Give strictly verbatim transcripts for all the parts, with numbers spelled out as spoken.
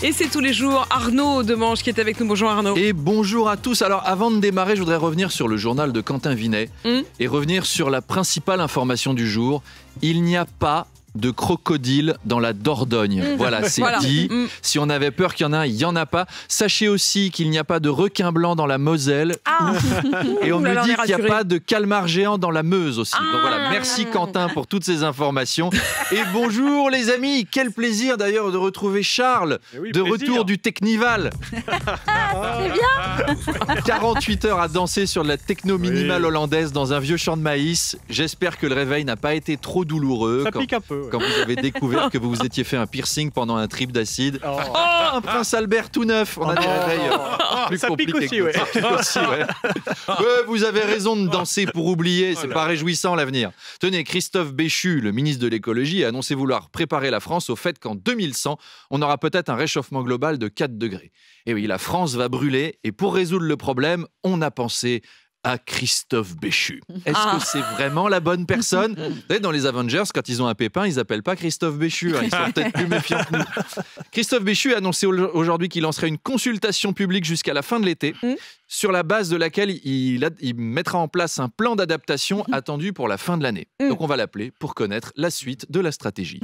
Et c'est tous les jours Arnaud Demange qui est avec nous. Bonjour Arnaud. Et bonjour à tous. Alors avant de démarrer, je voudrais revenir sur le journal de Quentin Vinet mmh. et revenir sur la principale information du jour. Il n'y a pas de crocodile dans la Dordogne. Mmh. Voilà, c'est voilà. dit. Mmh. Si on avait peur qu'il y en a un, il n'y en a pas. Sachez aussi qu'il n'y a pas de requin blanc dans la Moselle. Ah. Et on me dit qu'il n'y a pas de calmar géant dans la Meuse aussi. Ah. Donc voilà, merci Quentin pour toutes ces informations. Et bonjour les amis, quel plaisir d'ailleurs de retrouver Charles, oui, de plaisir. Retour du Technival. C'est bien. quarante-huit heures à danser sur de la techno minimale oui. hollandaise dans un vieux champ de maïs. J'espère que le réveil n'a pas été trop douloureux. Ça quand... pique un peu. Quand vous avez découvert que vous vous étiez fait un piercing pendant un trip d'acide. Oh, oh un Prince Albert tout neuf. On a oh. des réveils euh, plus ça compliqués. Pique aussi, ouais. Ça pique aussi, ouais. ouais, vous avez raison de danser pour oublier. C'est oh pas réjouissant l'avenir. Tenez, Christophe Béchu, le ministre de l'écologie, a annoncé vouloir préparer la France au fait qu'en deux mille cent, on aura peut-être un réchauffement global de quatre degrés. Et oui, la France va brûler. Et pour résoudre le problème, on a pensé à Christophe Béchu. Est-ce ah. que c'est vraiment la bonne personne? Vous savez, dans les Avengers, quand ils ont un pépin, ils n'appellent pas Christophe Béchu. Hein, ils sont peut-être plus méfiants que nous. Christophe Béchu a annoncé aujourd'hui qu'il lancerait une consultation publique jusqu'à la fin de l'été, mmh. sur la base de laquelle il, a, il mettra en place un plan d'adaptation mmh. attendu pour la fin de l'année. Mmh. Donc on va l'appeler pour connaître la suite de la stratégie.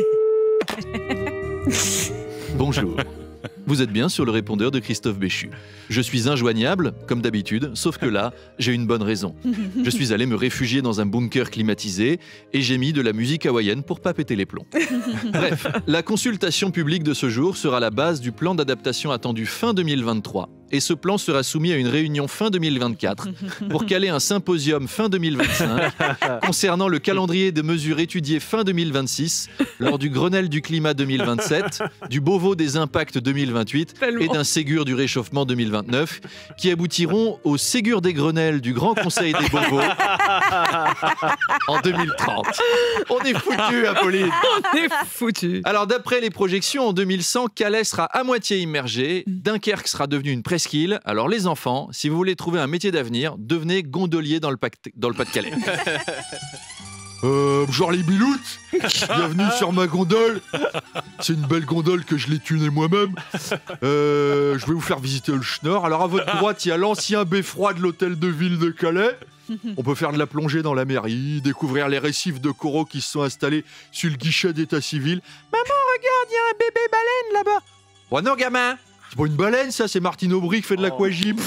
Bonjour. Vous êtes bien sur le répondeur de Christophe Béchu. Je suis injoignable, comme d'habitude, sauf que là, j'ai une bonne raison. Je suis allé me réfugier dans un bunker climatisé et j'ai mis de la musique hawaïenne pour pas péter les plombs. Bref, la consultation publique de ce jour sera la base du plan d'adaptation attendu fin deux mille vingt-trois. Et ce plan sera soumis à une réunion fin deux mille vingt-quatre pour caler un symposium fin deux mille vingt-cinq concernant le calendrier de mesures étudiées fin deux mille vingt-six lors du Grenelle du climat deux mille vingt-sept, du Beauvau des impacts deux mille vingt-huit et d'un Ségur du réchauffement deux mille vingt-neuf qui aboutiront au Ségur des Grenelles du Grand Conseil des Beauvaux en deux mille trente. On est foutus, Apolline. On est foutus. Alors d'après les projections, en deux mille cent, Calais sera à moitié immergé, Dunkerque sera devenu une presqu'île. Alors les enfants, si vous voulez trouver un métier d'avenir, devenez gondolier dans le, dans le Pas-de-Calais. Euh, genre les biloutes, bienvenue sur ma gondole. C'est une belle gondole que je l'ai tunée moi-même. Euh, je vais vous faire visiter le Schnorr. Alors à votre droite, il y a l'ancien beffroi de l'hôtel de ville de Calais. On peut faire de la plongée dans la mairie, découvrir les récifs de coraux qui se sont installés sur le guichet d'état civil. Maman, regarde, il y a un bébé baleine là-bas. Oh non, gamin, c'est pas une baleine, ça, c'est Martine Aubry qui fait de l'aquagym.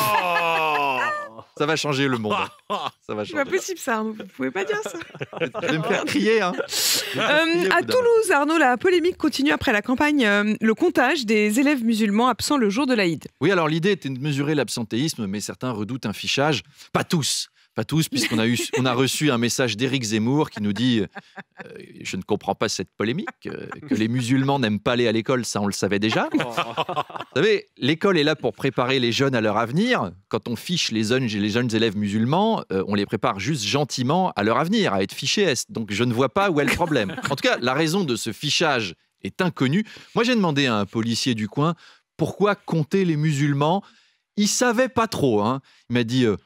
Oh. Ça va changer le monde. Ça va changer. C'est pas possible ça, Arnaud. Vous pouvez pas dire ça. Je vais me faire crier. Hein. Euh, à Toulouse, Arnaud, la polémique continue après la campagne, euh, le comptage des élèves musulmans absents le jour de l'Aïd. Oui, alors l'idée était de mesurer l'absentéisme, mais certains redoutent un fichage. Pas tous. Pas tous, puisqu'on a, eu, on a reçu un message d'Éric Zemmour qui nous dit euh, « Je ne comprends pas cette polémique, euh, que les musulmans n'aiment pas aller à l'école, ça on le savait déjà. » Vous savez, l'école est là pour préparer les jeunes à leur avenir. Quand on fiche les jeunes, les jeunes élèves musulmans, euh, on les prépare juste gentiment à leur avenir, à être fichés. Donc je ne vois pas où est le problème. En tout cas, la raison de ce fichage est inconnue. Moi, j'ai demandé à un policier du coin pourquoi compter les musulmans. Il ne savait pas trop. Hein. Il m'a dit... Euh,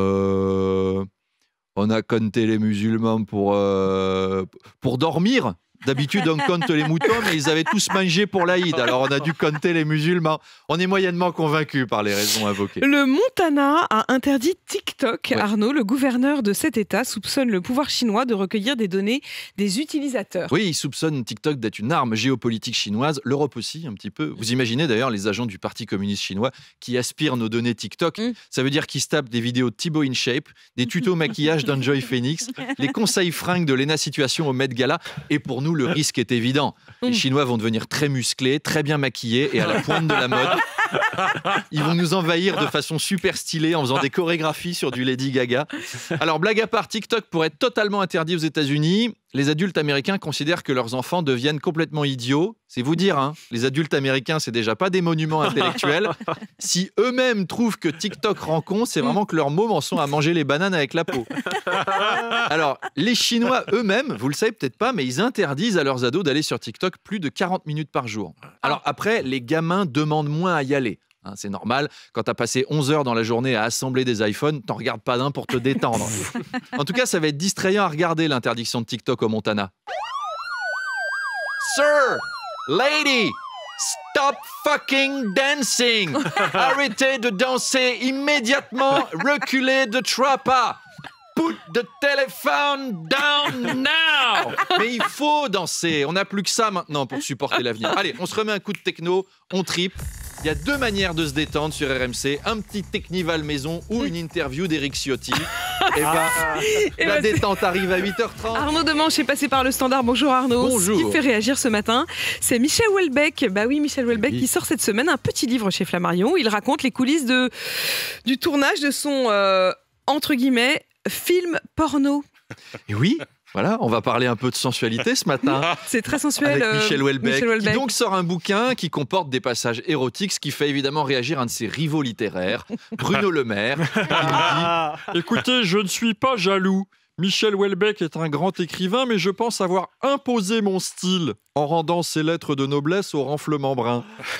Euh, on a compté les musulmans pour, euh, pour dormir. D'habitude, on compte les moutons, mais ils avaient tous mangé pour l'Aïd. Alors, on a dû compter les musulmans. On est moyennement convaincus par les raisons invoquées. Le Montana a interdit TikTok. Ouais. Arnaud, le gouverneur de cet État, soupçonne le pouvoir chinois de recueillir des données des utilisateurs. Oui, il soupçonne TikTok d'être une arme géopolitique chinoise. L'Europe aussi, un petit peu. Vous imaginez d'ailleurs les agents du Parti communiste chinois qui aspirent nos données TikTok. Mmh. Ça veut dire qu'ils se tapent des vidéos de Thibaut InShape, des tutos maquillage d'Enjoy Phoenix, les conseils fringues de Lena Situation au Met Gala. Et pour nous, le risque est évident. Les Chinois vont devenir très musclés, très bien maquillés et à la pointe de la mode. Ils vont nous envahir de façon super stylée en faisant des chorégraphies sur du Lady Gaga. Alors, blague à part, TikTok pourrait être totalement interdit aux États-Unis. Les adultes américains considèrent que leurs enfants deviennent complètement idiots. C'est vous dire, hein, les adultes américains, c'est déjà pas des monuments intellectuels. Si eux-mêmes trouvent que TikTok rend con, c'est vraiment que leurs mômes en sont à manger les bananes avec la peau. Alors, les Chinois eux-mêmes, vous le savez peut-être pas, mais ils interdisent à leurs ados d'aller sur TikTok plus de quarante minutes par jour. Alors après, les gamins demandent moins à y aller. Hein, c'est normal, quand tu as passé onze heures dans la journée à assembler des iPhones, t'en regardes pas d'un pour te détendre. En tout cas, ça va être distrayant à regarder l'interdiction de TikTok au Montana. Sir, lady, stop Stop fucking dancing. Arrêtez de danser immédiatement. Reculez de trois pas. Put the telephone down now. Mais il faut danser. On n'a plus que ça maintenant pour supporter l'avenir. Allez, on se remet un coup de techno, on tripe. Il y a deux manières de se détendre sur R M C. Un petit Technival maison ou une interview d'Éric Ciotti. Et ben, Et la ben, détente arrive à huit heures trente. Arnaud Demanche est passé par le standard. Bonjour Arnaud. Bonjour. Ce qui fait réagir ce matin, c'est Michel Houellebecq. Bah oui, Michel Houellebecq Oui. qui sort cette semaine un petit livre chez Flammarion où il raconte les coulisses de, du tournage de son, euh, entre guillemets, film porno. Et oui, voilà, on va parler un peu de sensualité ce matin. C'est très sensuel. Avec euh, Michel Houellebecq, Michel Houellebecq. qui donc sort un bouquin qui comporte des passages érotiques, ce qui fait évidemment réagir un de ses rivaux littéraires, Bruno Le Maire, qui nous dit « Écoutez, je ne suis pas jaloux. Michel Houellebecq est un grand écrivain, mais je pense avoir imposé mon style en rendant ses lettres de noblesse au renflement brun. »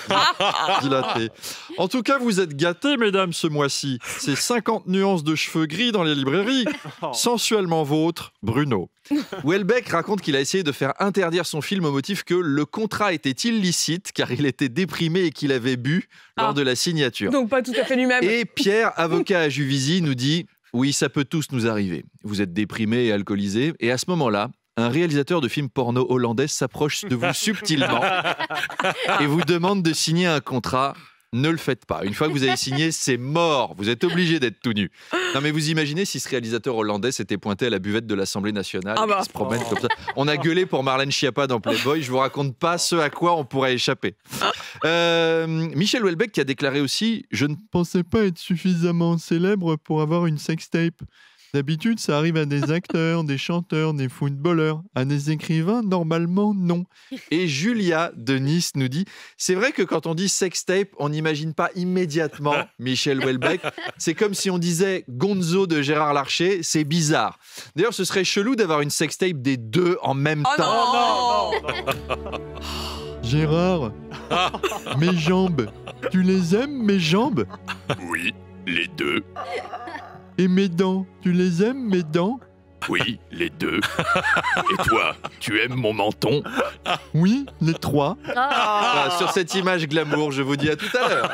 Dilaté. En tout cas, vous êtes gâtés, mesdames, ce mois-ci. C'est cinquante nuances de cheveux gris dans les librairies. Sensuellement vôtre, Bruno. Houellebecq raconte qu'il a essayé de faire interdire son film au motif que le contrat était illicite car il était déprimé et qu'il avait bu lors Ah. de la signature. Donc pas tout à fait lui-même. Et Pierre, avocat à Juvisy, nous dit « Oui, ça peut tous nous arriver. Vous êtes déprimé et alcoolisé. Et à ce moment-là, un réalisateur de films porno hollandais s'approche de vous subtilement et vous demande de signer un contrat. Ne le faites pas. Une fois que vous avez signé, c'est mort. Vous êtes obligé d'être tout nu. Non, mais vous imaginez si ce réalisateur hollandais s'était pointé à la buvette de l'Assemblée nationale, Ah bah. qui se promène comme ça. On a gueulé pour Marlène Schiappa dans Playboy. Je vous raconte pas ce à quoi on pourrait échapper. Euh, Michel Houellebecq qui a déclaré aussi « Je ne pensais pas être suffisamment célèbre pour avoir une sextape. D'habitude, ça arrive à des acteurs, des chanteurs, des footballeurs. À des écrivains, normalement, non. » Et Julia de Nice nous dit « C'est vrai que quand on dit sextape, on n'imagine pas immédiatement Michel Houellebecq. C'est comme si on disait Gonzo de Gérard Larcher. C'est bizarre. D'ailleurs, ce serait chelou d'avoir une sextape des deux en même Oh temps. non, Gérard, mes jambes, tu les aimes, mes jambes? Oui, les deux. Et mes dents, tu les aimes, mes dents? Oui, les deux. Et toi, tu aimes mon menton? Oui, les trois. Ah. Voilà, sur cette image glamour, je vous dis à tout à l'heure.